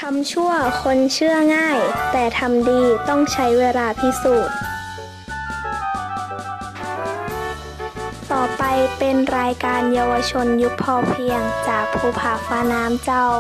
ำชั่วคนเชื่อง่ายแต่ทำดีต้องใช้เวลาพิสูจน์ต่อไปเป็นรายการเยาวชนยุคพอเพียงจากภูผาฟ้าน้ำเจ้า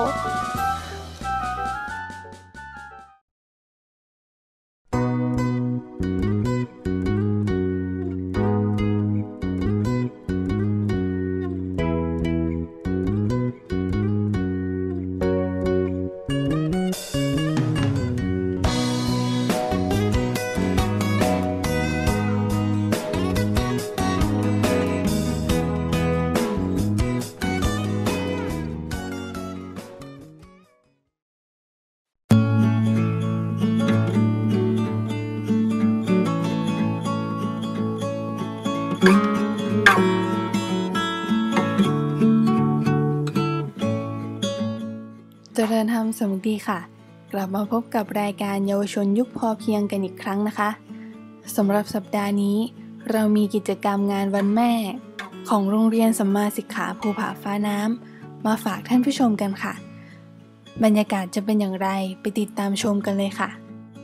เจริญธรรมสวัสดีค่ะกลับมาพบกับรายการเยาวชนยุคพอเพียงกันอีกครั้งนะคะสำหรับสัปดาห์นี้เรามีกิจกรรมงานวันแม่ของโรงเรียนสัมมาสิกขาภูผาฟ้าน้ำมาฝากท่านผู้ชมกันค่ะบรรยากาศจะเป็นอย่างไรไปติดตามชมกันเลยค่ะ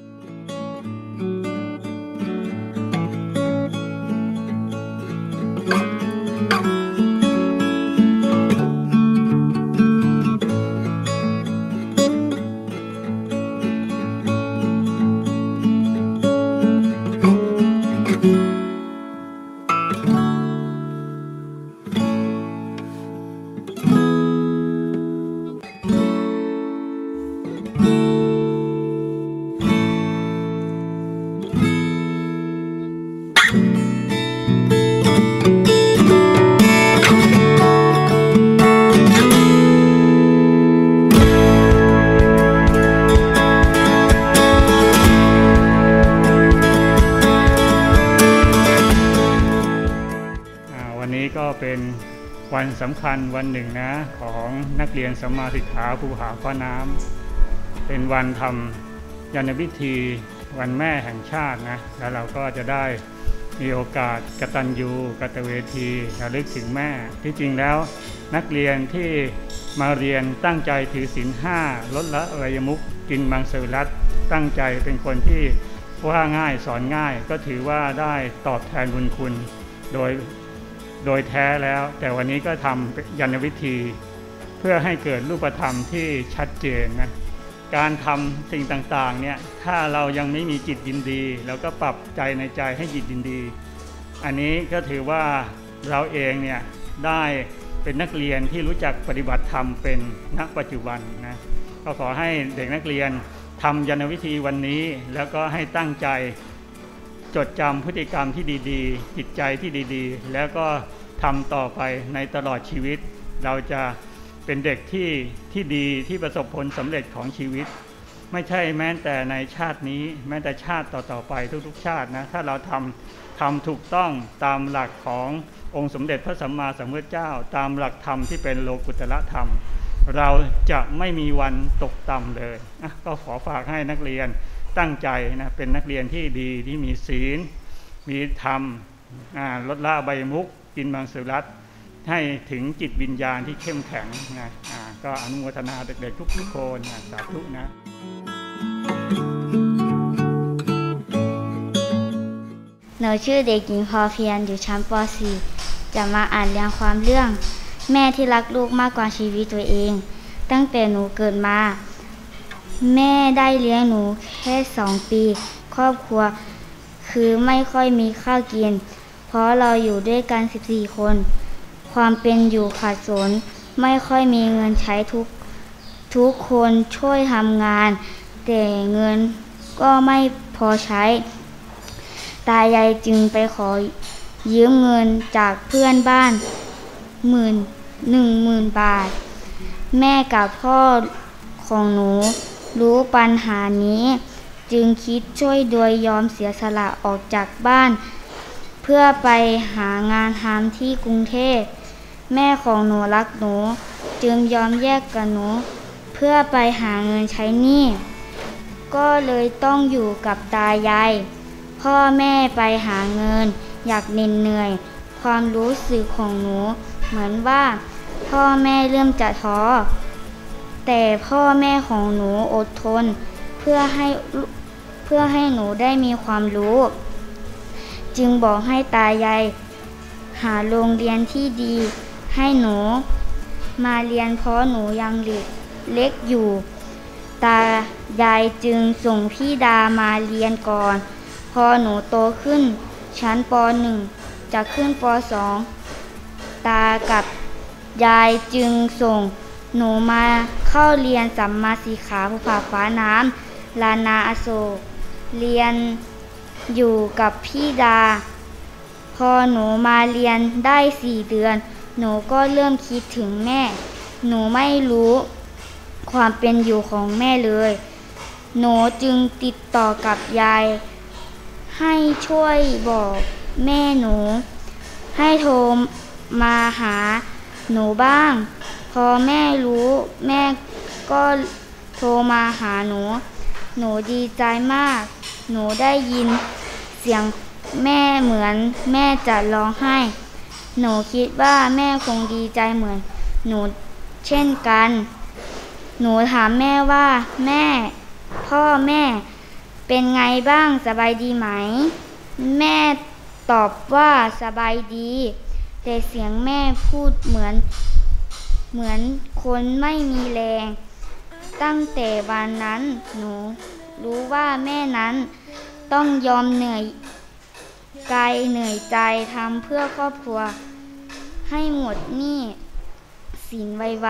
เป็นวันสำคัญวันหนึ่งนะของนักเรียนสัมมาสิกขาภูผาฟ้าน้ำเป็นวันทำยานพิธีวันแม่แห่งชาตินะแล้วเราก็จะได้มีโอกาสกตัญญูกตเวทีระลึกถึงแม่ที่จริงแล้วนักเรียนที่มาเรียนตั้งใจถือศีล 5ลดละอบายมุขกินมังสวิรัติตั้งใจเป็นคนที่ว่าง่ายสอนง่ายก็ถือว่าได้ตอบแทนบุญคุณโดยแท้แล้วแต่วันนี้ก็ทำยานวิธีเพื่อให้เกิดรูปธรรมที่ชัดเจนนะการทำสิ่งต่างๆเนี่ยถ้าเรายังไม่มีจิตยินดีเราก็ปรับใจในใจให้จิตยินดีอันนี้ก็ถือว่าเราเองเนี่ยได้เป็นนักเรียนที่รู้จักปฏิบัติธรรมเป็นณปัจจุบันนะก็ขอให้เด็กนักเรียนทำยานวิธีวันนี้แล้วก็ให้ตั้งใจจดจำพฤติกรรมที่ดีๆจิตใจที่ดีๆแล้วก็ทำต่อไปในตลอดชีวิตเราจะเป็นเด็กที่ดีที่ประสบผลสำเร็จของชีวิตไม่ใช่แม้แต่ในชาตินี้แม้แต่ชาติต่อๆไปทุกๆชาตินะถ้าเราทำถูกต้องตามหลักขององค์สมเด็จพระสัมมาสัมพุทธเจ้าตามหลักธรรมที่เป็นโลกุตตรธรรมเราจะไม่มีวันตกต่ำเลยก็ขอฝากให้นักเรียนตั้งใจนะเป็นนักเรียนที่ดีที่มีศีลมีธรรมลดละอบายมุขกินมังสวิรัติให้ถึงจิตวิญญาณที่เข้มแข็งนะก็อนุโมทนาเด็กๆทุกคนสาธุนะหนูชื่อเด็กหญิงพอเพียรอยู่ชั้นป .4 จะมาอ่านเรียงความเรื่องแม่ที่รักลูกมากกว่าชีวิตตัวเองตั้งแต่หนูเกิดมาแม่ได้เลี้ยงหนูแค่2 ปีครอบครัวคือไม่ค่อยมีข้าวกินเพราะเราอยู่ด้วยกัน14 คนความเป็นอยู่ขาดสนไม่ค่อยมีเงินใช้ทุกคนช่วยทำงานแต่เงินก็ไม่พอใช้ตายายจึงไปขอยืมเงินจากเพื่อนบ้าน10,000 บาทแม่กับพ่อของหนูรู้ปัญหานี้จึงคิดช่วยโดยยอมเสียสละออกจากบ้านเพื่อไปหางานทำที่กรุงเทพแม่ของหนูรักหนูจึงยอมแยกกับหนูเพื่อไปหาเงินใช้หนี้ก็เลยต้องอยู่กับตายายพ่อแม่ไปหาเงินอยากเหนื่อยความรู้สึกของหนูเหมือนว่าพ่อแม่เริ่มจะท้อแต่พ่อแม่ของหนูอดทนเพื่อให้หนูได้มีความรู้จึงบอกให้ตายายหาโรงเรียนที่ดีให้หนูมาเรียนเพราะหนูยังเล็กอยู่ตายายจึงส่งพี่ดามาเรียนก่อนพอหนูโตขึ้นชั้นป .1 จะขึ้นป .2 ตากับยายจึงส่งหนูมาเข้าเรียนสัมมาสีขาภูผาฟ้าน้ำลานาอโศกเรียนอยู่กับพี่ดาพอหนูมาเรียนได้4 เดือนหนูก็เริ่มคิดถึงแม่หนูไม่รู้ความเป็นอยู่ของแม่เลยหนูจึงติดต่อกับยายให้ช่วยบอกแม่หนูให้โทรมาหาหนูบ้างพอแม่รู้แม่ก็โทรมาหาหนูดีใจมากหนูได้ยินเสียงแม่เหมือนแม่จะร้องไห้หนูคิดว่าแม่คงดีใจเหมือนหนูเช่นกันหนูถามแม่ว่าแม่พ่อแม่เป็นไงบ้างสบายดีไหมแม่ตอบว่าสบายดีแต่เสียงแม่พูดเหมือนคนไม่มีแรงตั้งแต่วันนั้นหนูรู้ว่าแม่นั้นต้องยอมเหนื่อยกายเหนื่อยใจทำเพื่อครอบครัวให้หมดหนี้สินไว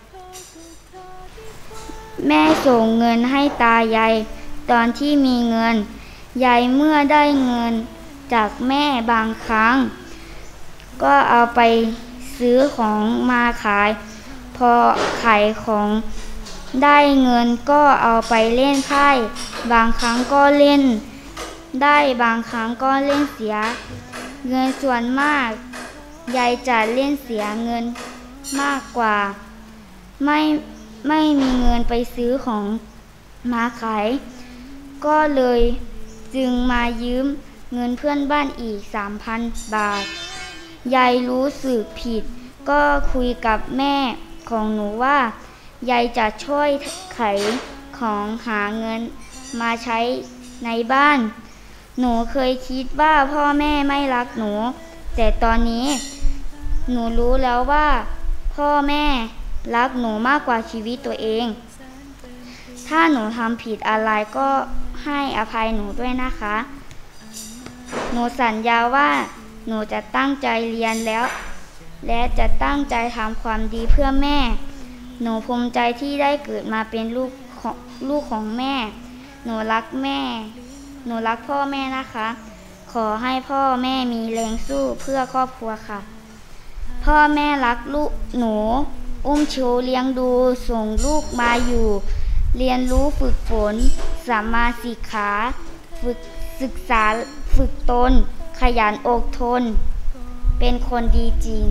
ๆแม่ส่งเงินให้ตายายตอนที่มีเงินยายเมื่อได้เงินจากแม่บางครั้งก็เอาไปซื้อของมาขายพอขายของได้เงินก็เอาไปเล่นไพ่บางครั้งก็เล่นได้บางครั้งก็เล่นเสียเงินส่วนมากยายจะเล่นเสียเงินมากกว่าไม่มีเงินไปซื้อของมาขายก็เลยจึงมายืมเงินเพื่อนบ้านอีก 3,000 บาทยายรู้สึกผิดก็คุยกับแม่ของหนูว่ายายจะช่วยขายของหาเงินมาใช้ในบ้านหนูเคยคิดว่าพ่อแม่ไม่รักหนูแต่ตอนนี้หนูรู้แล้วว่าพ่อแม่รักหนูมากกว่าชีวิตตัวเองถ้าหนูทำผิดอะไรก็ให้อภัยหนูด้วยนะคะหนูสัญญาว่าหนูจะตั้งใจเรียนและจะตั้งใจทำความดีเพื่อแม่หนูภูมิใจที่ได้เกิดมาเป็นลูกของแม่หนูรักพ่อแม่นะคะขอให้พ่อแม่มีแรงสู้เพื่อครอบครัวค่ะพ่อแม่รักลูกหนูอุ้มชูเลี้ยงดูส่งลูกมาอยู่เรียนรู้ฝึกฝนสัมมาสีขาฝึกศึกษาฝึกตนขยันอดทนเป็นคนดีจริง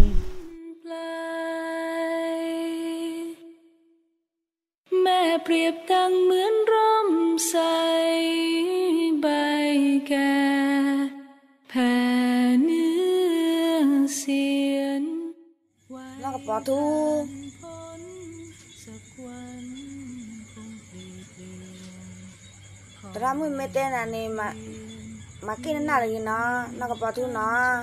แม่เปรียบดังเหมือนร่มใสใบแก่แผ่เนื้อเสียนนกปอทูตรามือไม่เต้นอันนี้มากินนั่นเลยเนาะนกปอทูเนาะ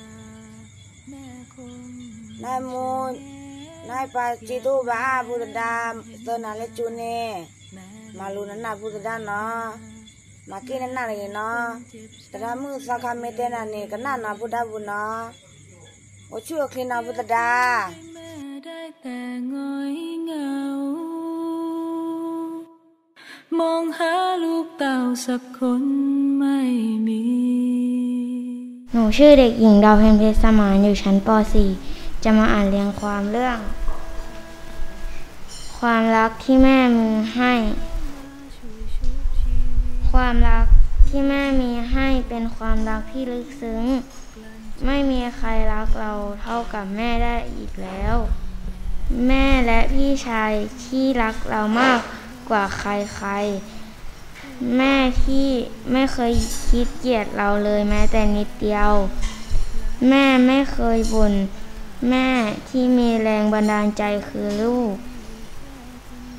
นายมูนายปาจิตุบ้าพุทธดาตอนนั้นเลจูเน่มาลูนั่นน่ะพุทธดาเนาะมากินนั่นเลยเนาะตรามือสักคำไม่เต้นอันนี้ก็นั่นนะพุทธบุญเนาะโอชั่วคลีนาพุทธดาได้แต่ง้อยเหงามองหาลูกเต่าสักคนไม่มีหนูชื่อเด็กหญิงดาวเพ็ญเพชรสมานอยู่ชั้นป .4 จะมาอ่านเรียงความเรื่องความรักที่แม่มีให้ความรักที่แม่มีให้เป็นความรักที่ลึกซึ้งไม่มีใครรักเราเท่ากับแม่ได้อีกแล้วแม่และพี่ชายที่รักเรามากกว่าใครๆแม่ที่ไม่เคยคิดเกลียดเราเลยแม้แต่นิดเดียวแม่ไม่เคยบ่นแม่ที่มีแรงบันดาลใจคือลูก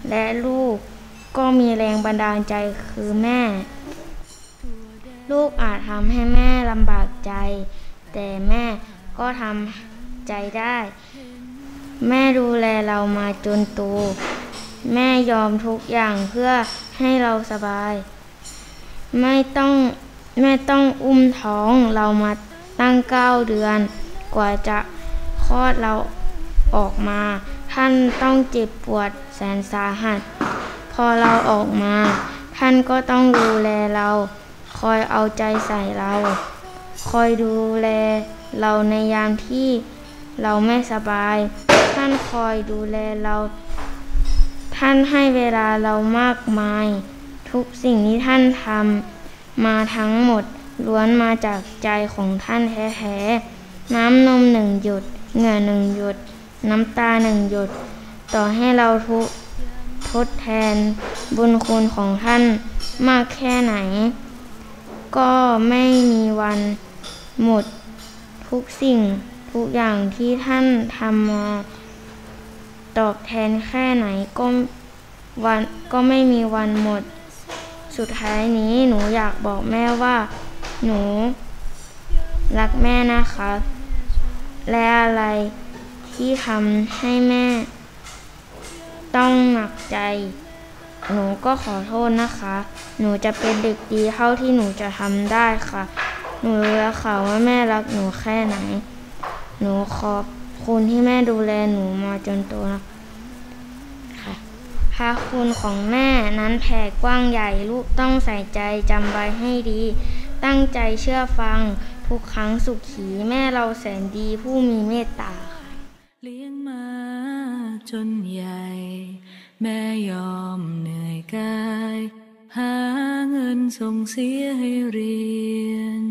และลูกก็มีแรงบันดาลใจคือแม่ ลูกอาจทำให้แม่ลำบากใจแต่แม่ก็ทำใจได้แม่ดูแลเรามาจนโตแม่ยอมทุกอย่างเพื่อให้เราสบายแม่ต้องอุ้มท้องเรามาตั้ง9 เดือนกว่าจะคลอดเราออกมาท่านต้องเจ็บปวดแสนสาหัสพอเราออกมาท่านก็ต้องดูแลเราคอยเอาใจใส่เราคอยดูแลเราในยามที่เราไม่สบายท่านคอยดูแลเราท่านให้เวลาเรามากมายทุกสิ่งที่ท่านทำมาทั้งหมดล้วนมาจากใจของท่านแท้ๆน้ำนม1 หยดเหงื่อ1 หยดน้ำตา1 หยดต่อให้เราทดแทนบุญคุณของท่านมากแค่ไหนก็ไม่มีวันหมดทุกสิ่งทุกอย่างที่ท่านทำมาตอบแทนแค่ไหนก็ไม่มีวันหมดสุดท้ายนี้หนูอยากบอกแม่ว่าหนูรักแม่นะคะและอะไรที่ทำให้แม่ต้องหนักใจหนูก็ขอโทษนะคะหนูจะเป็นเด็กดีเท่าที่หนูจะทำได้ค่ะหนูรู้แล้วค่ะว่าแม่รักหนูแค่ไหนหนูขอบคุณที่แม่ดูแลหนูมาจนโตนะคะพระคุณของแม่นั้นแผ่กว้างใหญ่ลูกต้องใส่ใจจำไว้ให้ดีตั้งใจเชื่อฟังทุกครั้งสุขีแม่เราแสนดีผู้มีเมตตาค่ะเลี้ยงมาจนใหญ่แม่ยอมเหนื่อยกายหาเงินส่งเสียให้เรียน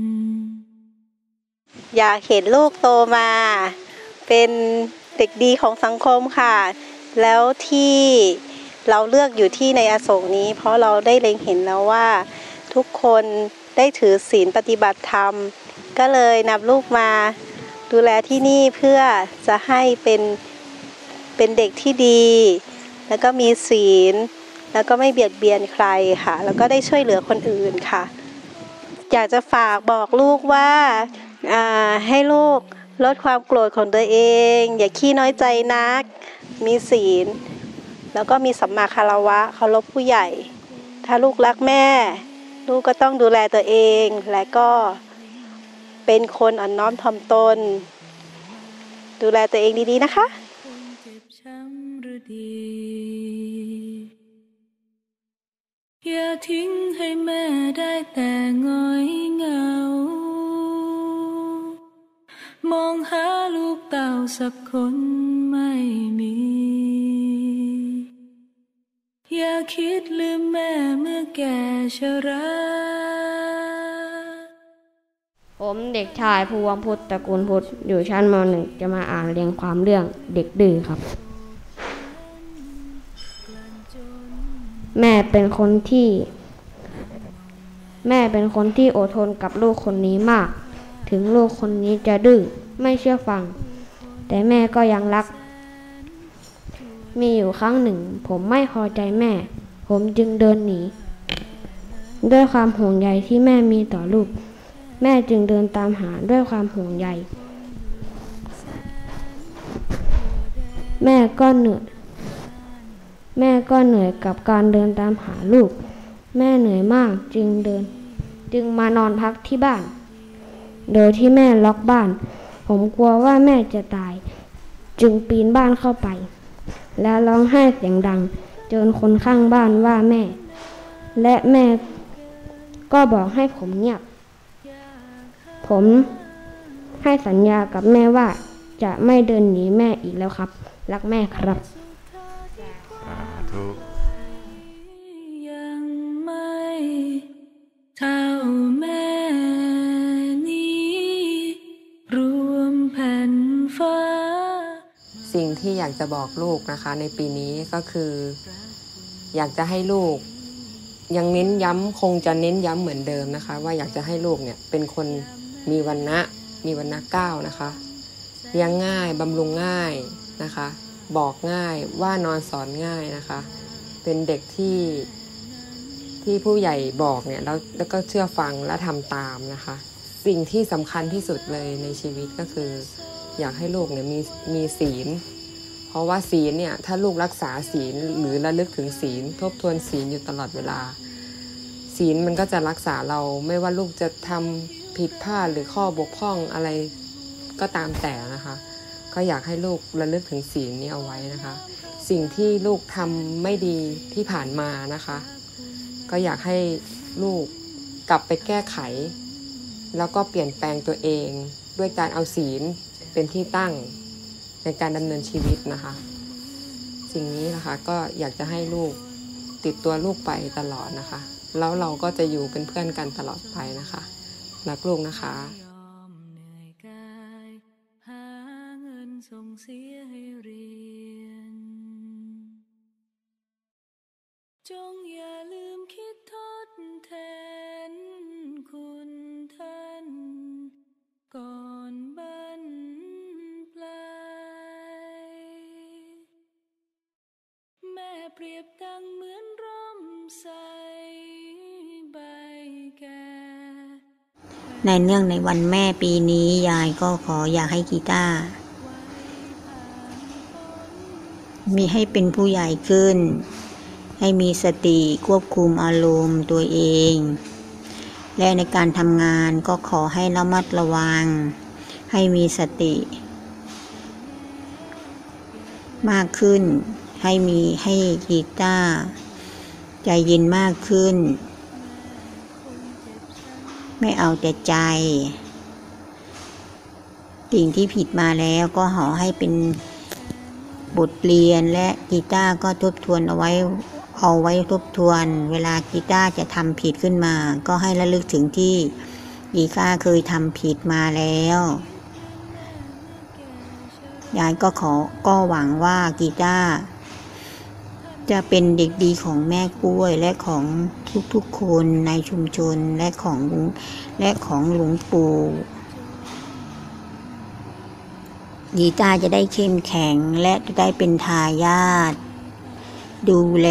อยากเห็นลูกโตมาเป็นเด็กดีของสังคมค่ะแล้วที่เราเลือกอยู่ที่ในอโศกนี้เพราะเราได้เล็งเห็นแล้วว่าทุกคนได้ถือศีลปฏิบัติธรรมก็เลยนำลูกมาดูแลที่นี่เพื่อจะให้เป็นเด็กที่ดีแล้วก็มีศีลแล้วก็ไม่เบียดเบียนใครค่ะแล้วก็ได้ช่วยเหลือคนอื่นค่ะอยากจะฝากบอกลูกว่าให้ลูกลดความโกรธของตัวเองอย่าขี้น้อยใจนักมีศีลแล้วก็มีสัมมาคารวะเคารพผู้ใหญ่ถ้าลูกรักแม่ลูกก็ต้องดูแลตัวเองและก็เป็นคนอ่อนน้อมถ่อมตนดูแลตัวเองดีๆนะคะอย่าทิ้งให้แม่ได้แต่ง้อยเหงามองหาลูกเต่าสักคนไม่มีอย่าคิดลืมแม่เมื่อแก่ชราผมเด็กชายภูวังพุทธตระกูลพุทธอยู่ชั้นม.1 จะมาอ่านเรียงความเรื่องเด็กดื้อครับแม่เป็นคนที่อดทนกับลูกคนนี้มากถึงลูกคนนี้จะดื้อไม่เชื่อฟังแต่แม่ก็ยังรักมีอยู่ครั้งหนึ่งผมไม่พอใจแม่ผมจึงเดินหนีด้วยความห่วงใยที่แม่มีต่อลูกแม่จึงเดินตามหาด้วยความห่วงใยแม่ก็เหนื่อยกับการเดินตามหาลูกแม่เหนื่อยมากจึงมานอนพักที่บ้านโดยที่แม่ล็อกบ้านผมกลัวว่าแม่จะตายจึงปีนบ้านเข้าไปแล้วร้องไห้เสียงดังจนคนข้างบ้านว่าแม่และแม่ก็บอกให้ผมเงียบผมให้สัญญากับแม่ว่าจะไม่เดินหนีแม่อีกแล้วครับรักแม่ครับถูกยังไม่เท่าแม่นี้รวมแผ่นฟ้าสิ่งที่อยากจะบอกลูกนะคะในปีนี้ก็คืออยากจะให้ลูกยังเน้นย้ำคงจะเน้นย้ำเหมือนเดิมนะคะว่าอยากจะให้ลูกเนี่ยเป็นคนมีวรรณะ9นะคะเลี้ยงง่ายบำรุงง่ายนะคะบอกง่ายว่านอนสอนง่ายนะคะเป็นเด็กที่ผู้ใหญ่บอกเนี่ยแล้วก็เชื่อฟังและทำตามนะคะสิ่งที่สำคัญที่สุดเลยในชีวิตก็คืออยากให้ลูกเนี่ยมีศีลเพราะว่าศีลเนี่ยถ้าลูกรักษาศีลหรือระลึกถึงศีลทบทวนศีลอยู่ตลอดเวลาศีลมันก็จะรักษาเราไม่ว่าลูกจะทำผิดพลาดหรือข้อบกพร่องอะไรก็ตามแต่นะคะก็อยากให้ลูกระลึกถึงศีลนี้เอาไว้นะคะสิ่งที่ลูกทำไม่ดีที่ผ่านมานะคะก็อยากให้ลูกกลับไปแก้ไขแล้วก็เปลี่ยนแปลงตัวเองด้วยการเอาศีลเป็นที่ตั้งในการดำเนินชีวิตนะคะสิ่งนี้นะคะก็อยากจะให้ลูกติดตัวลูกไปตลอดนะคะแล้วเราก็จะอยู่เป็นเพื่อนกันตลอดไปนะคะรักลูกนะคะส่งเสียให้เรียนจงอย่าลืมคิดทดแทนคุณท่านก่อนบรรปลายแม่เปรียบดังเหมือนร่มใสใบแก่ในเนื่องในวันแม่ปีนี้ยายก็อยากให้กีตาร์มีให้เป็นผู้ใหญ่ขึ้นให้มีสติควบคุมอารมณ์ตัวเองและในการทำงานก็ขอให้ระมัดระวังให้มีสติมากขึ้นให้กีตาร์ใจเย็นมากขึ้นไม่เอาแต่ใจสิ่งที่ผิดมาแล้วก็ขอให้เป็นบทเรียนและกีตาร์ก็ทบทวนเอาไว้ทบทวนเวลากีตาร์จะทำผิดขึ้นมาก็ให้ระลึกถึงที่กีตาร์เคยทำผิดมาแล้วยายก็หวังว่ากีตาร์จะเป็นเด็กดีของแม่กล้วยและของทุกๆคนในชุมชนและของหลวงปู่กีตาร์จะได้เข้มแข็งและจะได้เป็นทายาทดูแล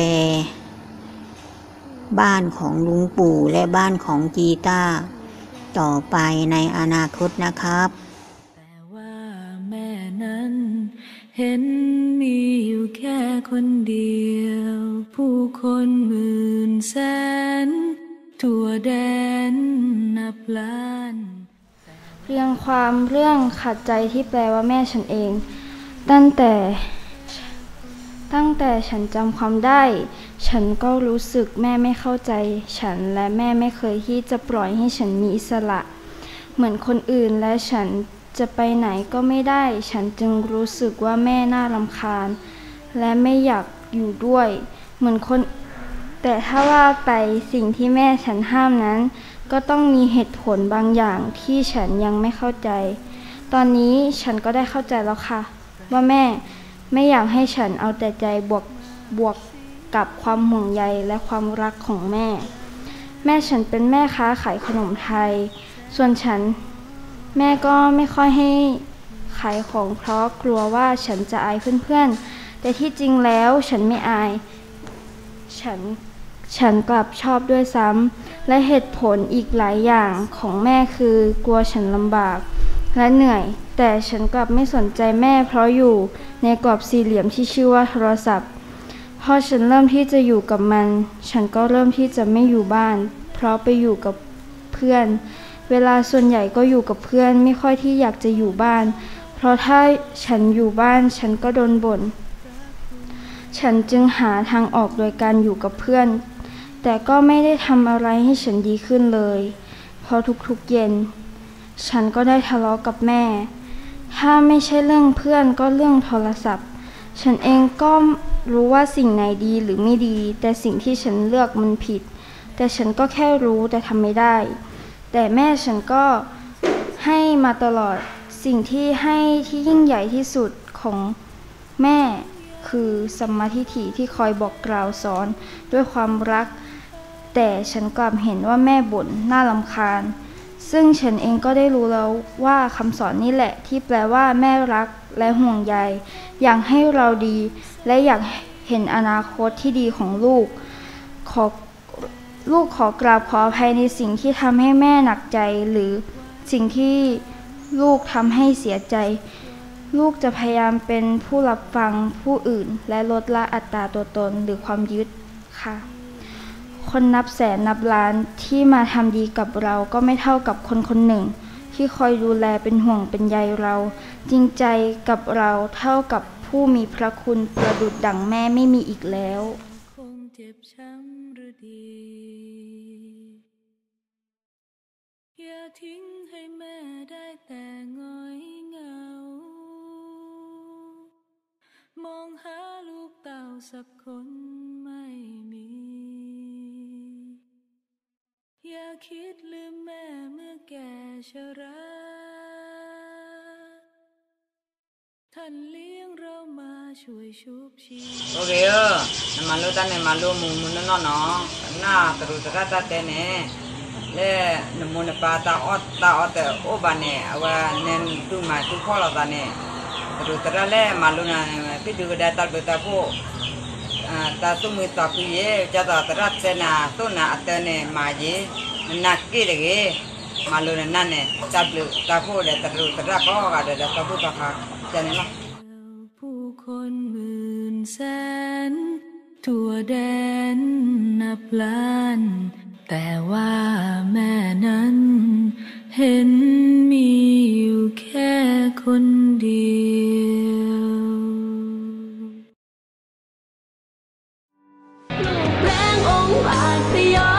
บ้านของหลวงปู่และบ้านของกีตาร์ต่อไปในอนาคตนะครับแต่ว่าแม่นั้นเห็นมีอยู่แค่คนเดียวผู้คนหมื่นแสนทั่วแดนนับล้านเรียงความเรื่องขัดใจที่แปลว่าแม่ฉันเองตั้งแต่ฉันจำความได้ฉันก็รู้สึกแม่ไม่เข้าใจฉันและแม่ไม่เคยที่จะปล่อยให้ฉันมีอิสระเหมือนคนอื่นและฉันจะไปไหนก็ไม่ได้ฉันจึงรู้สึกว่าแม่น่ารำคาญและไม่อยากอยู่ด้วยเหมือนคนแต่ถ้าว่าไปสิ่งที่แม่ฉันห้ามนั้นก็ต้องมีเหตุผลบางอย่างที่ฉันยังไม่เข้าใจตอนนี้ฉันก็ได้เข้าใจแล้วค่ะว่าแม่ไม่อยากให้ฉันเอาแต่ใจบวกกับความห่วงใยและความรักของแม่ฉันเป็นแม่ค้าขายขนมไทยส่วนฉันแม่ก็ไม่ค่อยให้ขายของเพราะกลัวว่าฉันจะอายเพื่อนๆแต่ที่จริงแล้วฉันไม่อายฉันกลับชอบด้วยซ้ำและเหตุผลอีกหลายอย่างของแม่คือกลัวฉันลำบากและเหนื่อยแต่ฉันกลับไม่สนใจแม่เพราะอยู่ในกรอบสี่เหลี่ยมที่ชื่อว่าโทรศัพท์พอฉันเริ่มที่จะอยู่กับมันฉันก็เริ่มที่จะไม่อยู่บ้านเพราะไปอยู่กับเพื่อนเวลาส่วนใหญ่ก็อยู่กับเพื่อนไม่ค่อยที่อยากจะอยู่บ้านเพราะถ้าฉันอยู่บ้านฉันก็โดนบ่นฉันจึงหาทางออกโดยการอยู่กับเพื่อนแต่ก็ไม่ได้ทำอะไรให้ฉันดีขึ้นเลยเพราะทุกๆเย็นฉันก็ได้ทะเลาะกับแม่ถ้าไม่ใช่เรื่องเพื่อนก็เรื่องโทรศัพท์ฉันเองก็รู้ว่าสิ่งไหนดีหรือไม่ดีแต่สิ่งที่ฉันเลือกมันผิดแต่ฉันก็แค่รู้แต่ทำไม่ได้แต่แม่ฉันก็ให้มาตลอดสิ่งที่ให้ที่ยิ่งใหญ่ที่สุดของแม่คือสัมมาทิฏฐิที่คอยบอกกล่าวสอนด้วยความรักแต่ฉันกลับเห็นว่าแม่บ่นน่ารำคาญซึ่งฉันเองก็ได้รู้แล้วว่าคำสอนนี่แหละที่แปลว่าแม่รักและห่วงใยอยากให้เราดีและอยากเห็นอนาคตที่ดีของลูกขอกราบขออภัยในสิ่งที่ทำให้แม่หนักใจหรือสิ่งที่ลูกทำให้เสียใจลูกจะพยายามเป็นผู้รับฟังผู้อื่นและลดละอัตราตัวตนหรือความยึดค่ะคนนับแสนนับล้านที่มาทำดีกับเราก็ไม่เท่ากับคนคนหนึ่งที่คอยดูแลเป็นห่วงเป็นใยเราจริงใจกับเราเท่ากับผู้มีพระคุณประดุจดั่งแม่ไม่มีอีกแล้วคงเจ็บช้ำหรือดีอย่าทิ้งให้แม่ได้แต่ง้อยเหงามองหาลูกเต่าสักคนไม่มีอย่าคิดลืมแม่เมื่อแก่ชราท่านเลี้ยงเรามาช่วยชุบชีวิตโอเคมาลูตันเนี่ยมาลูมุนนอนหน้าตรุตระตาเตเน่เล่นมุนปาตาออตโอบานเนี่ยว่าเน้นตุมาตุพ่อเราตาเนี่ยตรุตระเล่มาลูน่ะพี่ดูได้ตัดเบตาโพตาตุมือตาคุยจะตาตระเตน่ะตุน่ะเตเน่มาเยนักกี่เลยมาลูน่ะนั่นเนี่ยตัดลูตาโพเดตรุตระก็กาเดตาโพตาค่ะจะเนี่ยละผู้คนหมื่นแสนทั่วแดนนับล้านแต่ว่าแม่นั้นเห็นมีอยู่แค่คนเดียวลูกแรงองค์อาจพยอ